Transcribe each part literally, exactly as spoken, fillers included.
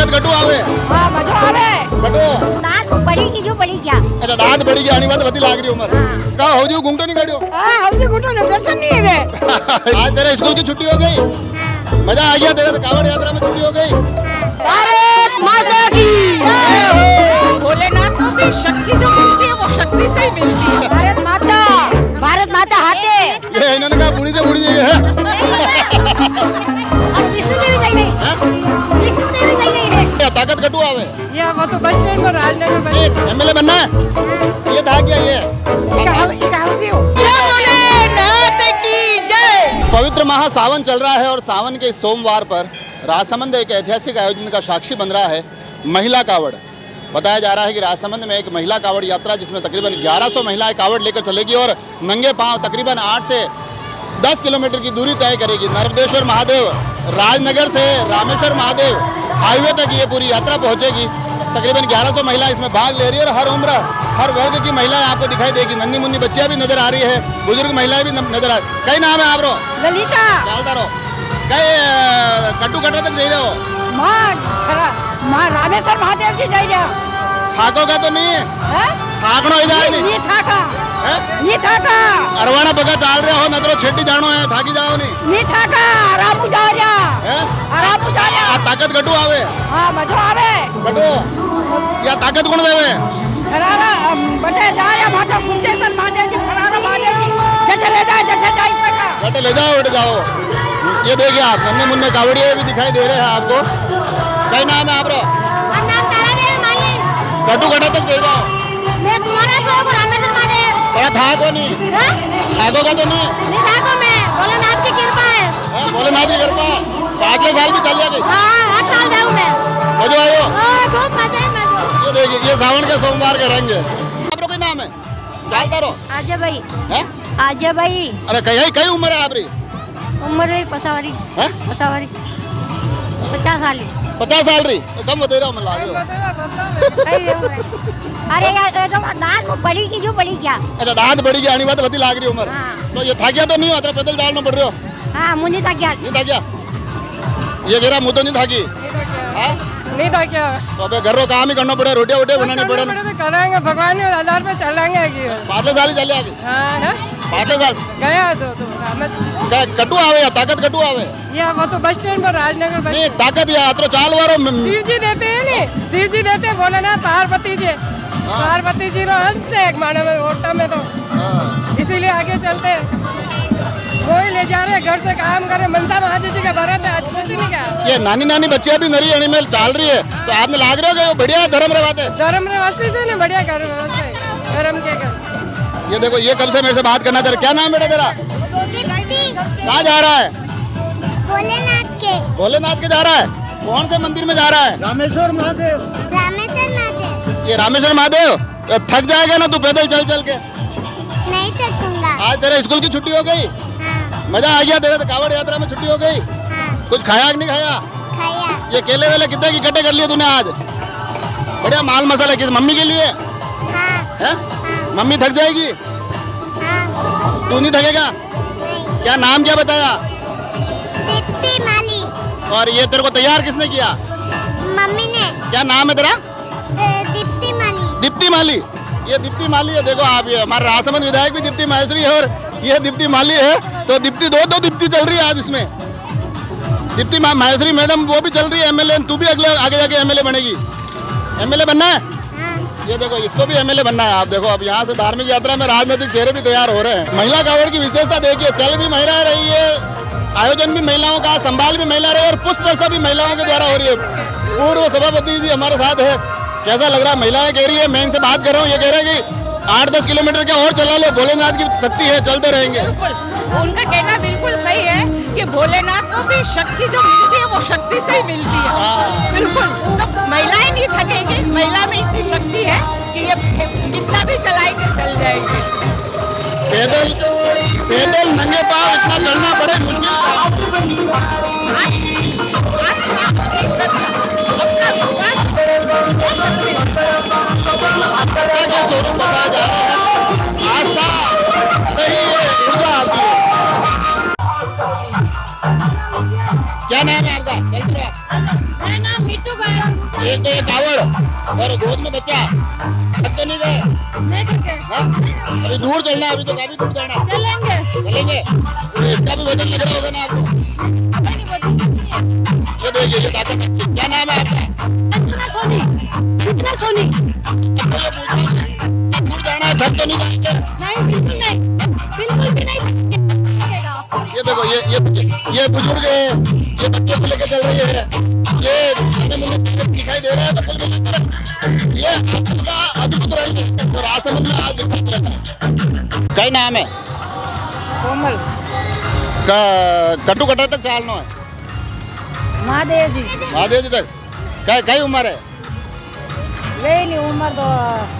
ताकत कटू आवे हां मजो आवे कटू दांत बड़ी की जो बड़ी क्या अच्छा दांत बड़ी की आनी बात बती लाग रही उम्र का हो जी घूंटो नहीं काटियो हां हौजी घूंटो ने दर्शन नहीं है आज तेरे स्कूल की छुट्टी हो गई मजा आ गया तेरे कावड़ यात्रा में छुट्टी हो गई भारत माता की जय हो भोलेनाथ को भी शक्ति जो मिलती है वो शक्ति से ही मिलती है। भारत माता भारत माता हाथे ये इन्होंने कहा बूढ़ी से बूढ़ी जगह है अब विष्णु देवी गई नहीं विष्णु देवी गई नहीं है ताकत कटू आवे ये वो तो बस स्टैंड में राजनगर में एमएलए बनना है ये था क्या ये पवित्र माह सावन चल रहा है और सावन के सोमवार पर राजसमंद एक ऐतिहासिक आयोजन का साक्षी बन रहा है महिला कावड़। बताया जा रहा है कि राजसमंद में एक महिला कावड़ यात्रा जिसमें तकरीबन ग्यारह सौ महिलाएं कावड़ लेकर चलेगी और नंगे पांव तकरीबन आठ से दस किलोमीटर की दूरी तय करेगी। नर्मदेश्वर महादेव राजनगर से रामेश्वर महादेव हाईवे तक ये पूरी यात्रा पहुंचेगी। तकरीबन ग्यारह सौ महिलाएं इसमें भाग ले रही है और हर उम्र हर वर्ग की महिलाएं आपको दिखाई देगी। नन्ही मुन्नी बच्चियां भी नजर आ रही है, बुजुर्ग महिलाएं भी नजर आ रही। कई नाम है आप रो ललिता चलता रहो कई कट्टू कटरा तक जा रहे हो मां मां रामेश्वर महादेव जी जाई जा थाको का तो नहीं है थाकनो ही जाए नहीं ये थाका है ये थाका अरवाना बगा चाल रहे हो नजरो छेटी जानो है थाकी जाओ नहीं ये थाका आराम जा जा है आराम जा जा आ ताकत कटू आवे हां मजो आवे कटू या ताकत कौन देवे फरारा बटे जा रे माता कुंटेश्वर महादेव जी फरारा महादेव जी जटे ले जा जटे जाई सका जटे ले जाओ उठ जाओ। ये देखिए आप नन्हे मुन्ने कावड़िए भी दिखाई दे रहे हैं आपको। कई नाम है आप रो नाम तारा देव मालिक कटू कटा तक दे जाओ मैं तुम्हारा सो रामेश्वर महादेव थोड़ा था को नहीं थाको का तो नहीं नहीं थाको मैं भोलेनाथ की कृपा है भोलेनाथ की कृपा पाँच साल भी चल जाएगी हां आठ साल जाऊं मैं मजो आयो हां खूब मजा है मजा। ये देखिए ये सावन के सोमवार के रंग है। आप लोग कोई नाम है चलता रहो आजा भाई हैं आजा भाई अरे कई कई उम्र है आपकी उम्र है पसावरी हैं पसावरी पचास साल पचास साल रही तो कम बता रहा हूँ मैं लाग अरे यार तो दांत बड़ी की जो बड़ी क्या अच्छा दांत बड़ी की आनी बात बती लाग रही उम्र हाँ। तो ये थाकिया तो नहीं होता पैदल डालना पड़ रहे हो हाँ मुझे था क्या नहीं थाकिया ये कह रहा मुँह तो नहीं थाकी नहीं था क्या तो अबे घर रो काम ही करना पड़े रोटियां वोटियां बनानी पड़े तो कराएंगे भगवान ने हजार पे चलाएंगे पाँच साल ही चले आगे हाँ पाँच साल गया तो तो रामेश्वर क्या कटू आवे या ताकत कटू आवे ये वो तो बस स्टैंड पर राजनगर में नहीं ताकत या तो चाल वारो शिव जी देते हैं नहीं शिव जी देते हैं भोलेनाथ पार्वती जी पार्वती जी रो अंश है एक माने में ओटा में तो इसीलिए आगे चलते हैं कोई ले जा रहे घर से काम करे मनसा महादेव जी का भरत है आज कुछ नहीं क्या ये नानी नानी बच्चियां भी नरी अणी में चाल रही है तो आपने लाग रहे हो बढ़िया धर्म रवाते धर्म रवासी से नहीं बढ़िया कर धर्म के कर ये देखो ये कब से मेरे से बात करना तेरा क्या नाम बेटा तेरा कहाँ जा रहा है भोलेनाथ के भोलेनाथ के जा रहा है कौन से मंदिर में जा रहा है रामेश्वर महादेव रामेश्वर महादेव ये रामेश्वर महादेव थक जाएगा ना तू पैदल चल चल के नहीं थकूंगा आज तेरे स्कूल की छुट्टी हो गई हाँ मजा आ गया तेरे तो कावड़ यात्रा में छुट्टी हो गई हाँ कुछ खाया कि नहीं खाया खाया ये केले वेले कितने की इकट्ठे कर लिए तूने आज बढ़िया माल मसाला किस मम्मी के लिए हाँ है हाँ मम्मी थक जाएगी हाँ तू नहीं थकेगा नहीं क्या नाम क्या बताया दीप्ति माली और ये तेरे को तैयार किसने किया मम्मी ने क्या नाम है तेरा दीप्ति माली दीप्ति माली ये दीप्ति माली है देखो आप ये हमारे राजसमंद विधायक भी दीप्ति माहेश्वरी है और ये दीप्ति माली है तो दीप्ति दो दो दीप्ति चल रही है आज इसमें दीप्ति माहेश्वरी मैडम वो भी चल रही है एमएलए तू भी अगले आगे जाके एमएलए बनेगी एमएलए बनना है हाँ ये देखो इसको भी एमएलए बनना है आप देखो अब यहाँ से धार्मिक यात्रा में राजनीतिक चेहरे भी तैयार हो रहे हैं। महिला कावड़ की विशेषता देखिए चल भी महिला रही है आयोजन भी महिलाओं का संभाल भी महिला रही है और पुष्प वर्षा भी महिलाओं के द्वारा हो रही है। पूर्व सभापति जी हमारे साथ है कैसा लग रहा है महिलाएं कह रही है मैं इनसे बात कर रहा हूँ ये कह रहे हैं कि आठ दस किलोमीटर के और चला लो भोलेनाथ की शक्ति है चलते रहेंगे। उनका कहना बिल्कुल सही है कि भोलेनाथ को भी शक्ति जो मिलती है वो शक्ति से ही मिलती है बिल्कुल तो महिलाएं नहीं थकेंगी महिला में इतनी शक्ति है कि ये कितना भी चलाएंगे चल जाएंगे। पैदल पैदल नंगे पाँव इतना चलना पड़े मुश्किल स्वरूप बताया जा रहा है आस्था सही ऊर्जा आती है। क्या नाम है आपका? मेरा नाम मीटू गायन। एक तो ये कावड़ और गोद में बच्चा, अब तो नहीं गए? नहीं करके अभी दूर चलना है, अभी तो काफी दूर जाना है। चलेंगे चलेंगे? तो इसका भी वजन लग रहा होगा ना आपको? ये देखिए ये ताकत है। क्या नाम है आपका? इतना सोनी इतना सोनी अब तो ये पूछ रहा है, दूर जाना है, थक तो नहीं जाएंगे? नहीं बिल्कुल नहीं बिल्कुल भी नहीं। ये देखो ये ये ये बुजुर्ग है, ये बच्चे को लेके चल रही है, ये नन्हे मुन्ने दिखाई दे रहे हैं, तो कुल मिलाकर ये आपका अद्भुत रंग है और राजसमंद में आज दिखाई दे रहा है। कई नाम है? कोमल कटु कटा तक चालना है? महादेव जी महादेव जी तक कई कई उम्र है? यही नहीं उम्र तो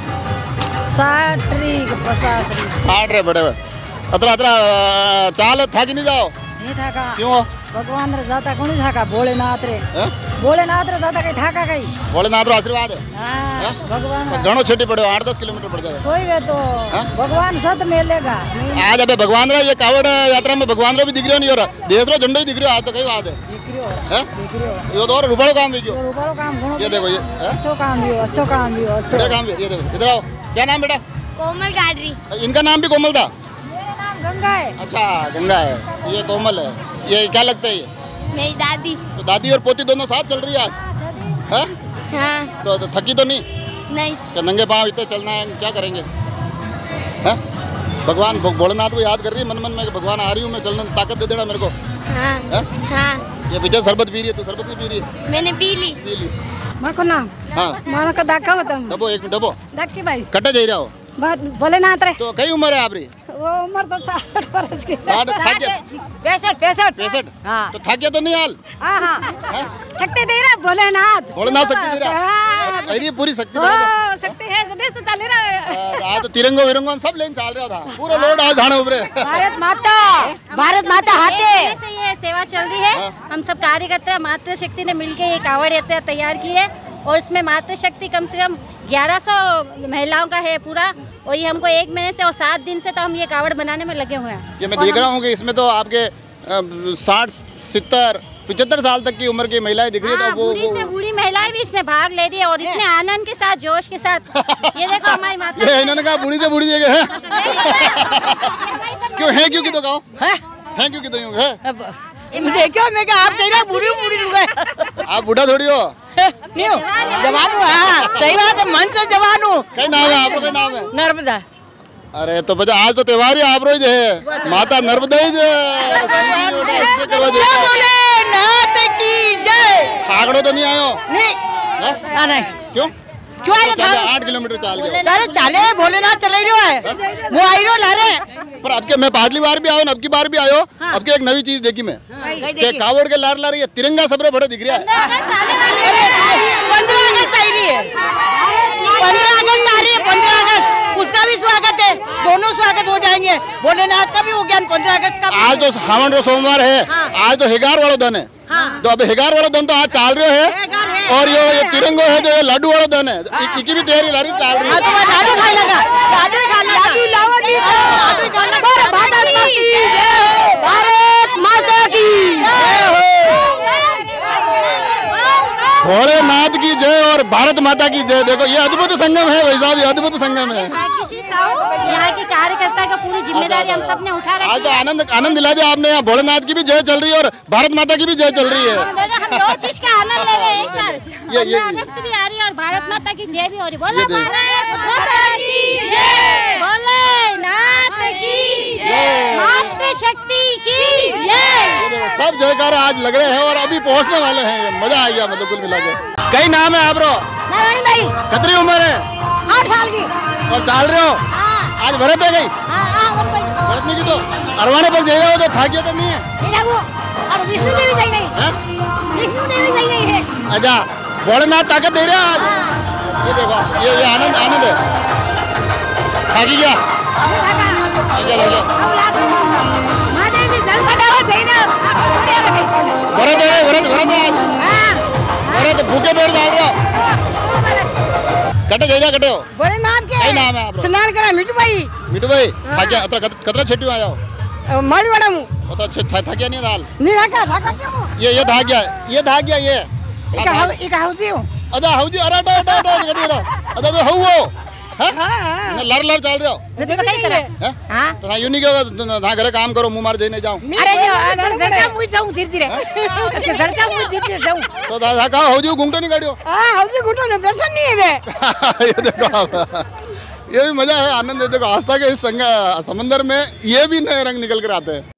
साठ पचास साठ रे बड़े अतरा अतरा चाल थाकी नहीं जाओ? नहीं थाका क्यों? भगवान रे जाता कौन थाका भोलेनाथ रे हैं? भोलेनाथ रे जाता कहीं थाका कहीं भोलेनाथ रो आशीर्वाद है? हाँ भगवान घणो छेटी पड़े आठ दस किलोमीटर पड़ जाए। सोई वे तो हाँ? भगवान सत मिलेगा आज अबे भगवान रा ये कावड़ यात्रा में भगवान रो भी दिख रहा नहीं हो रहा, देश रो झंडो ही दिख रहा आज तो कई बात है। हैं? ये तो और रुपड़ो काम भी क्यों? रुपये काम घणो ये देखो ये हैं? अच्छो काम भी हो अच्छो काम भी हो अच्छो बड़े काम भी ये देखो इधर आओ। क्या नाम बेटा? कोमल गाडरी। इनका नाम भी कोमल था? मेरा नाम गंगा है। अच्छा गंगा है, ये कोमल है। ये क्या लगता है ये? मेरी दादी। तो दादी और पोती दोनों साथ चल रही है आज? हैं? हाँ तो, तो थकी तो नहीं? नहीं क्या नंगे पाँव इतने चलना है, क्या करेंगे? हैं? भगवान भो- भोलेनाथ को याद कर रही है मन मन में कि भगवान आ रही हूँ मैं, चलने ताकत दे देना मेरे को। हाँ हैं? हाँ ये पीछे शरबत पी रही है, तू शरबत नहीं पी रही है? मैंने पी ली। पी ली। माको नाम हाँ मानो का दाखा बताऊं डबो एक मिनट डबो दाखी भाई कटे जा रहा हो बात भोलेनाथ रे तो कई उम्र है आप रही? वो उम्र तो साठ वर्ष की साठ थक गया? पैंसठ पैंसठ पैंसठ? हाँ तो थक गया तो नहीं हाल? हाँ हाँ हैं? शक्ति दे रहा भोलेनाथ भोलेनाथ शक्ति दे रहा हाँ। है? अरे पूरी शक्ति दे रहा है। ओ, शक्ति है सदेश तो चल रहा है आज तो तिरंगो विरंगो सब लेन चल रहा था, पूरा लोड आज धाने उभरे। भारत माता भारत माता हाथे से ये सेवा चल रही है। हाँ। हम सब कार्यकर्ता मातृ शक्ति ने मिलकर ये कावड़ यात्रा तैयार की है और इसमें मातृ शक्ति कम से कम ग्यारह सौ महिलाओं का है पूरा, और ये हमको एक महीने से और सात दिन से तो हम ये कावड़ बनाने में लगे हुए हैं। ये मैं और देख हम- रहा हूँ कि इसमें तो आपके साठ सितर पिछहत्तर साल तक की उम्र की महिलाएं दिख रही है, हाँ, तो वो, बूढ़ी से वो बूढ़ी महिलाएं भी इसमें भाग ले रही है और इतने आनंद के साथ जोश के साथ ये देखो हमारी माता ये इन्होंने कहा बूढ़ी से बूढ़ी जगह है क्यों है क्यों की तो कहो है क्यों की तो यूं है? देखो मैं क्या आप तेरा बूढ़ी बूढ़ी लुगाई आप बूढ़ा थोड़ी हो? नहीं हो जवान हूँ हाँ सही बात है मन से जवान हूँ कई नाम है आपको? कई नाम है? नर्मदा अरे तो बजा आज तो त्योहार ही आप रोज है माता नर्मदा ही जे करवा दे भोलेनाथ की जय आगड़ो तो नहीं आयो? नहीं हैं? हाँ, नहीं क्यों? क्यों आए तो चले आठ किलोमीटर चाल गए अरे चाले भोलेनाथ चले रहो है वो आई रो ला रहे पर अब के मैं पांचली बार भी आयो न अब की बार भी आयो अब के एक नई चीज देखी मैं कि कावड़ के लार ला रही है तिरंगा सबरे बड़े दिख रहा है। पंद्रह अगस्त आई रही है पंद्रह अगस्त आ रही है पंद्रह अगस्त उसका भी स्वागत है दोनों स्वागत हो जाएंगे भोलेनाथ का भी हो गया पंद्रह अगस्त का आज तो सावन रो सोमवार है, आज तो हिगार वाला दिन है, तो अब हिगार वाला दिन तो आज चाल रहे है और ये ये तिरंगो है जो ये लाडू वाला दिन है, इ- इकी भी तैयारी लारी चाल रही है। लाडू खाई लगा लाडू खा लगा भारत माता की भोलेनाथ की जय और भारत माता की जय। देखो ये अद्भुत संगम है भाई साहब, ये अद्भुत संगम है। किसी साहू यहाँ की कार्यकर्ता का पूरी जिम्मेदारी हम सब ने उठा आज रखी तो है। आनंद आनंद दिला दिया आपने, यहाँ भोलेनाथ की भी जय चल रही है और भारत माता की भी जय चल रही है। हम दो चीज का आनंद ले रहे हैं एक साथ। ये- ये- पंद्रह अगस्त भी आ रही है और भारत माता की जय भी हो रही है। बोलो ये देखो। भारत माता की जय, भोलेनाथ की जय, मातृ शक्ति की जय। ये देखो, सब जयकारे आज लग रहे हैं और अभी पहुंचने वाले हैं, मजा आ गया मतलब कुल मिला के। कई नाम है आप रो? नारायण भाई कितनी उम्र है? आठ साल की और चाल रहे हो? आज भरत है गई भरत नहीं की तो अरवाने पर दे रहे हो तो थाकियो तो नहीं है? और विष्णु देवी गई नहीं हैं? विष्णु देवी गई नहीं है अच्छा भोलेनाथ ताकत दे रहे हैं आज। ये देखो ये ये आनंद आनंद है। थाकी गया थाकी गया, लग गया। महादेव जी जल सदाओ जैना भरत है भरत भरत है आज भरत भूखे पेड़ डाल रहे हो कटे जाइए कटे हो। भोलेनाथ कई के नाम है आप स्नान करा मिठू भाई मिठू भाई थाकिया अतरा कतरा छेटी आया हो मारी वाला मु वो तो थाकिया नहीं दाल नहीं रखा रखा क्यों ये ये धाक गया ये धाक गया ये एक हाउ एक हाउ जी अच्छा हाउ जी अरे अरे अरे अरे अच्छा तो हाउ वो हैं हाँ लर लर चल रहे हो जब बताई करे हैं हाँ तो यूं नहीं कहो ना घरे काम करो मुंह मार देने जाऊं अरे घर का मुझे जाऊं धीरे धीरे घर का मुझे धीरे धीरे जाऊं तो दादा कहा हाउ जी घूंघटो नहीं काढ़ियो हाँ हौजी घुटो ने दर्शन नहीं है ये देखो आप ये भी मजा है आनंद है देखो आस्था के इस संग समंदर में ये भी नए रंग निकल कर आते हैं।